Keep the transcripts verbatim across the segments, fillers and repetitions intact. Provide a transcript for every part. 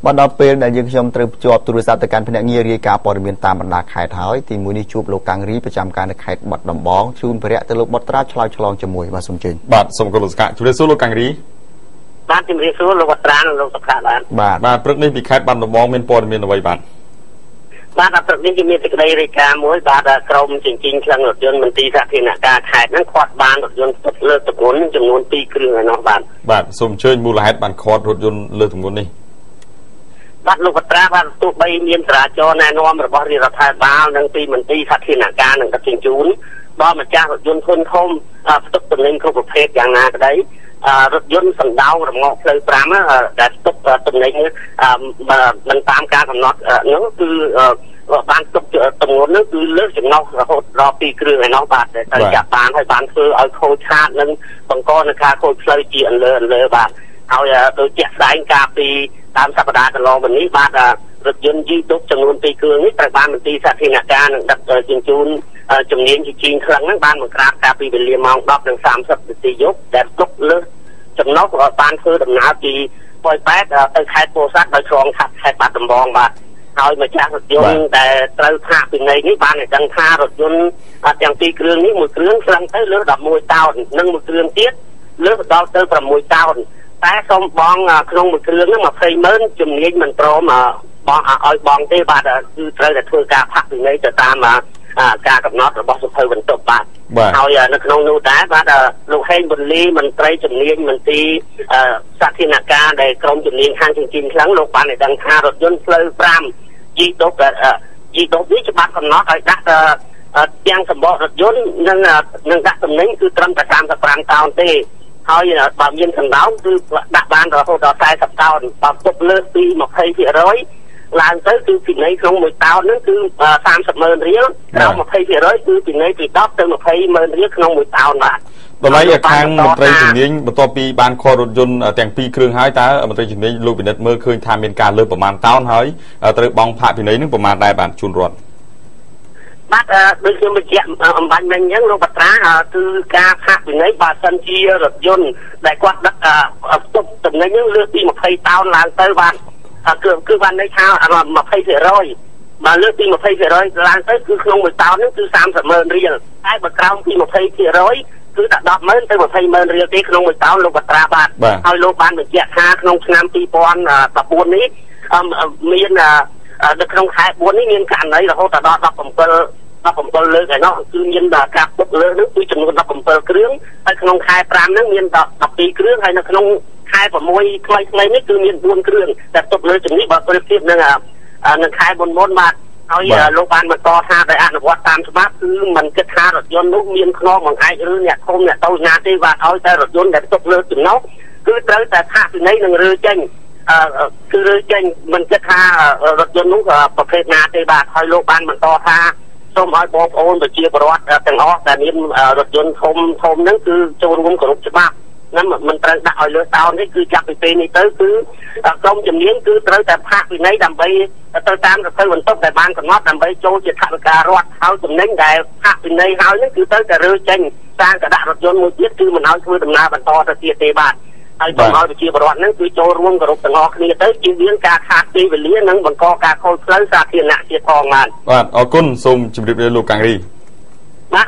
បណ្ដាពេលដែលយើងខ្ញុំត្រូវជាប់ទូរស័ព្ទទៅកាន់ភ្នាក់ងាររាយការណ៍ព័ត៌មានតាមបណ្ដាខេត្តហើយទីមួយនេះជួបលោកកាំងរីប្រចាំការនៅខេត្តបាត់ដំបងជូនភរិយទៅលោកបុត្រាឆ្លើយឆ្លងជាមួយបាទសូមជើញបាទសូមគោរពសក្ការជំរាបសួរលោកកាំងរីបាទជំរាបសួរលោកបុត្រានិងលោកសុខាបាទបាទបាទព្រឹកនេះពីខេត្តបាត់ដំបងមានព័ត៌មានអ្វីបាទបាទអព្រឹកនេះមានសេចក្តីរាយការណ៍មួយបាទក្រមជញ្ជីងក្លឹងរថយន្តមន្ទីរសាធារណការខេត្តហ្នឹងខាត់បានរថយន្តផ្ទុកលើទម្ងន់ចំនួនពីរគ្រឿងឯណោះបាទបាទសូមអញ្ជើញមូលហេតុបានខាត់រថយន្តលើទម្ងន់នេះបាទលោកបុត្រាបាទទោះបីមានចរាចរណ៍ណែនាំរបស់រាជរដ្ឋាភិបាលនិងពីមន្ទីរសាធារណការនិងដឹកជញ្ជូនដល់ម្ចាស់រថយន្តធុនធំផ្ទុកទំនិញគ្រប់ប្រភេទយ៉ាងណាក្តីរថយន្តសណ្ដោងរងកផ្លូវប្រាំដែលផ្ទុកទំនិញមិនតាមការកំណត់ហ្នឹងគឺបានទុកទម្ងន់ហ្នឹងគឺលើសចំណុះរហូតដល់ពីរគ្រឿងឯណោះបាទតែចាប់បានហើយបានធ្វើឲ្យខូចខាតនិងបង្កនៅការខូចផ្លូវជាអន្លើអន្លើបាទហើយដោយជាក់ស្ដែងការពីតាមសប្តាហ៍កន្លងមកនេះបាទរថយន្តយីដុកចំនួនពីរគ្រឿងនេះត្រូវបានមន្ទីរសាធារណការនិងដឹកជញ្ជូនជំនាញជាជីងខ្លាំងហ្នឹងបានបង្ក្រាបការពីវេលាម៉ោងដប់និងសាមសិបនាទីយប់ដែលទុកលើសចំណុះបានធ្វើដំណើរពីប៉ោយប៉ែតទៅខេត្តពោធិ៍សាត់ដោយឆ្លងខេត្តខេត្តបាត់ដំបងបាទហើយម្ចាស់រថយន្តដែលត្រូវផាកពិន័យនេះបានឲ្យដឹងថារថយន្តទាំងពីរគ្រឿងនេះមួយគ្រឿងស្លាំងទៅលើស11តោននិងមួយគ្រឿងទៀតលើសដល់ទៅ6តោនតែសូមបងក្នុងមួយគ្រឿងហ្នឹង20ម៉ឺនជំនាញមិនព្រមបងឲ្យបងទេបាទគឺត្រូវតែធ្វើការផាកពិន័យទៅតាមការកំណត់របស់សភៅបន្ទប់បាទហើយនៅក្នុងនោះដែរបាទលោកហេងប៊ុនលីមន្ត្រីជំនាញមន្ទីរសាធារណការដែលក្រុមជំនាញខាងជញ្ជីងខ្លាំងលោកបានឲ្យដឹងថារថយន្តផ្លូវប្រាំយីដុកយីដុកនេះច្បាប់កំណត់ឲ្យដាក់ទាំងសម្បករថយន្តនិងនឹងដាក់ទំនិញគឺត្រឹមតែសាមសិបប្រាំតោនទេហើយបើមានសណ្ដោងគឺដាក់បានរហូតដល់40តោនបើទុកលើសពី20%ឡើងទៅគឺពិន័យក្នុងមួយតោនហ្នឹងគឺ30ម៉ឺនរៀលក្រោម20%គឺពិន័យពី10ទៅ20ម៉ឺនរៀលក្នុងមួយតោនបាទតម្លៃខាងមន្ត្រីជំនាញបន្ទាប់ពីបានខករថយន្តទាំងពីរគ្រឿងហើយតើមន្ត្រីជំនាញលោកពិនិត្យមើលឃើញថាមានការលើសប្រមាណតោនហើយត្រូវបង់ផាកពិន័យនឹងប្រមាណដែរបាទជូនរដ្ឋបាទដូចខ្ញុំបញ្ជាក់អំបញ្ញមិញអញ្ចឹងលោកបត្រាគឺការផាកពិន័យបើសិនជារថយន្តដែលគាត់ដឹកផ្ទុកទំនិញហ្នឹងលើសពី20តោនឡើងទៅបាទគឺគឺបានន័យថា20%បើលើសពី20%ឡើងទៅគឺក្នុងមួយតោនហ្នឹងគឺ30ម៉ឺនរៀលតែបើក្រោមពី20%គឺតែ10ម៉ឺនទៅ20ម៉ឺនរៀលទេក្នុងមួយតោនលោកបត្រាបាទហើយលោកបានបញ្ជាក់ថាក្នុងឆ្នាំ2014នេះមាននៅក្នុងខែ4នេះមានករណីរហូតដល់17លើកឯណោះគឺមានការពុកលើកនោះគឺចំនួន17គ្រឿងហើយក្នុងខែ5ហ្នឹងមាន12គ្រឿងហើយនៅក្នុងខែ6ថ្មីថ្មីនេះគឺមាន4គ្រឿងតែទុកលើជំនេះបើប្រៀបធៀបនឹងនឹងខែមុនមុនបាទហើយលោកបានបន្តថាដែលអនុវត្តតាមច្បាប់គឺមិនគិតថារថយន្តនោះមានខ្នងបង្អែកឬអ្នកធំអ្នកតូចណាទេបាទឲ្យតែរថយន្តដែលទុកលើចំណុះគឺត្រូវតែផាកពិន័យនឹងរើចេញគឺរើចេញមិនគិតថារថយន្តនោះប្រភេទណាទេបាទហើយលោកបានបន្តថាសូមឲ្យបងប្អូនប្រជាពលរដ្ឋទាំងអស់ដែលមានរថយន្តធំធំហ្នឹងគឺចូលរួមគោរពច្បាប់ហ្នឹងមិនត្រូវដាក់ឲ្យលើសតោនទេគឺចាប់ពីពេលនេះទៅគឺក្រុមជំនាញគឺត្រូវតែផាកពិន័យដើម្បីទៅតាមសភៅបន្ទប់ដែលបានកំណត់ដើម្បីចូលជាថវិការដ្ឋហើយចំណេញដែលផាកពិន័យហើយហ្នឹងគឺទៅតែរើចេញតាំងកដាក់រថយន្តមួយទៀតគឺមិនឲ្យធ្វើដំណើរបន្តទៅទៀតទេបាទហើយសូមឲ្យប្រជាពលរដ្ឋហ្នឹងគឺចូលរួមគោរពទាំងអស់គ្នាទៅជៀសវាងការខាតពេលវេលានិងបង្កការខូចផ្លូវសាធារណៈទៀតផងបាទបាទអរគុណសូមជម្រាបលាលោកកាំងរីបាទ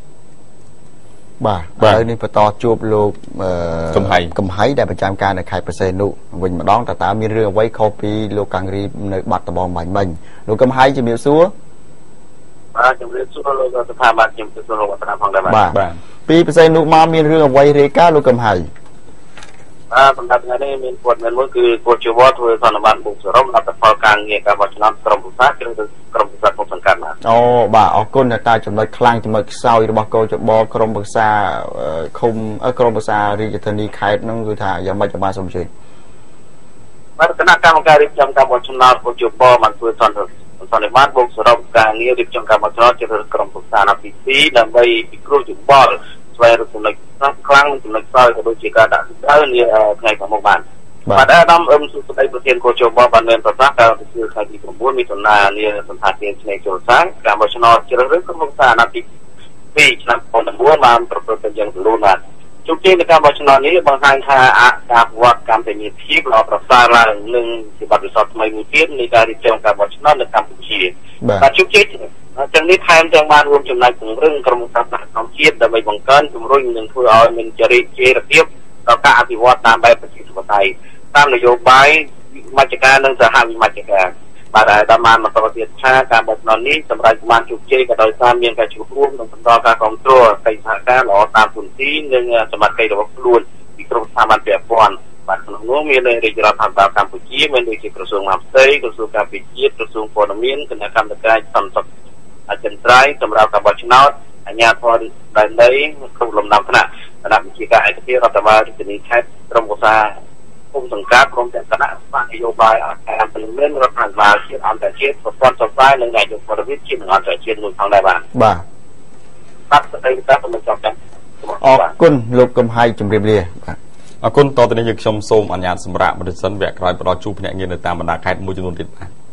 បាទឥឡូវនេះបន្តជួបលោកកំហៃកំហៃដែលប្រចាំការនៅខេត្តបរសេនុវិញម្ដងតើតើមានរឿងអ្វីខុសពីលោកកាំងរីនៅបាត់ដំបងបាញ់មិញលោកកំហៃជំរាបសួរបាទជំរាបសួរលោកស្ថាប័នជំរាបសួរលោកបណ្ដាផងដែរបាទបាទពីបរសេនុមកមានរឿងអ្វីរាយការណ៍លោកកំហៃអឺសម្រាប់ថ្ងៃនេះមានព័ត៌មានមួយគឺគូជវត្តធ្វើសន្និបាតបុកសរុបលទ្ធផលការងារការបោះឆ្នោតក្រុមប្រឹក្សាជ្រើសរើសក្រុមប្រឹក្សាពុកសង្កាត់បាទអូបាទអរគុណតែចំណុចខ្លាំងចំណុចខ្សោយរបស់កោជបក្រុមប្រឹក្សាឃុំក្រុមប្រឹក្សារាជធានីខេត្តហ្នឹងគឺថាយ៉ាងម៉េចបានសូមជឿបាទគណៈកម្មការរៀបចំការបោះឆ្នោតគូជបបានធ្វើសន្និសន្និបាតបុកសរុបការងាររៀបចំការបោះឆ្នោតជ្រើសរើសក្រុមប្រឹក្សាអាណត្តិទី2ដើម្បីពិគ្រោះយោបល់ស្វែងរកចំណុចខ្លាំងចំណុចខ្សោយក៏ដូចជាការដាក់ស្ដៅនាថ្ងៃខាងមុខបានបាទអាដាមអឹមសុស្ដីប្រធានគូជបបានមានប្រសាសន៍កាលពីថ្ងៃទី9មិថុនានាសន្តានឆ្នេរចូលសាងការបោះឆ្នោតជ្រើសរើសក្រុមប្រឹក្សាអាណត្តិទី2ឆ្នាំ2019បានប្រព្រឹត្តទៅយ៉ាងរលូនបាទជោគជ័យនៃការបោះឆ្នោតនេះបង្ហាញថាការប្រវត្តិកម្មវិធីភាពល្អប្រសើរឡើងនឹងជាបទពិសោធន៍ថ្មីមួយទៀតនៃការរៀបចំការបោះឆ្នោតនៅកម្ពុជាបាទជោគជ័យទាំងនេះថែមទាំងបានរួមចំណែកពង្រឹងក្រមសីលធម៌ជាតិដើម្បីបង្កើនជំរុញនិងធ្វើឲ្យមានចរិយាជារបៀបដល់ការអភិវឌ្ឍតាមបែបប្រជាធិបតេយ្យតាមនយោបាយវិមជ្ឈការនិងសហវិមជ្ឈការបាទដែលតាមបានបន្តទៀតថាការបោះឆ្នោតនេះសម្រាប់បានជោគជ័យក៏ដោយសារមានការជួបរួមនិងបន្តការគ្រប់គ្រងកិច្ចសហការល្អតាមទុនទីនិងសមត្ថកិច្ចរបស់ខ្លួនពីគ្រប់ស្ថាប័នពាក់ព័ន្ធបាទក្នុងនោះមានរាជរដ្ឋាភិបាលកម្ពុជាមានដូចជាក្រសួងមហាផ្ទៃក្រសួងការពារជាតិក្រសួងព័ត៌មានគណៈកម្មការសន្តិសុខអចិន្ត្រៃយ៍សម្រាប់ការបោះឆ្នោតអាជ្ញាធរដែនដីគ្រប់លំដាប់ថ្នាក់គណៈវិជាការឯកភាពរដ្ឋបាលរាជធានីខេត្តក្រុមប្រឹក្សាគុំសង្កាត់ក្រុមទាំងគណៈស្ថាននយោបាយអន្តរជាតិមានរដ្ឋាភិបាលជាតិអន្តរជាតិប្រព័ន្ធសង្គ្រោះនិងនាយករដ្ឋវិទ្យាជាតិអន្តរជាតិមួយផងដែរបាទបាទបាទស្ដីតាទៅមិនចប់ទេអរគុណលោកកំហៃជំរាបលាបាទអរគុណតទៅនេះយើងខ្ញុំសូមអនុញ្ញាតសម្រាប់បរិសិនវគ្គក្រោយបន្តជួបភ្នាក់ងារនៅតាមបណ្ដាខេត្តមួយចំនួនទៀតបាទ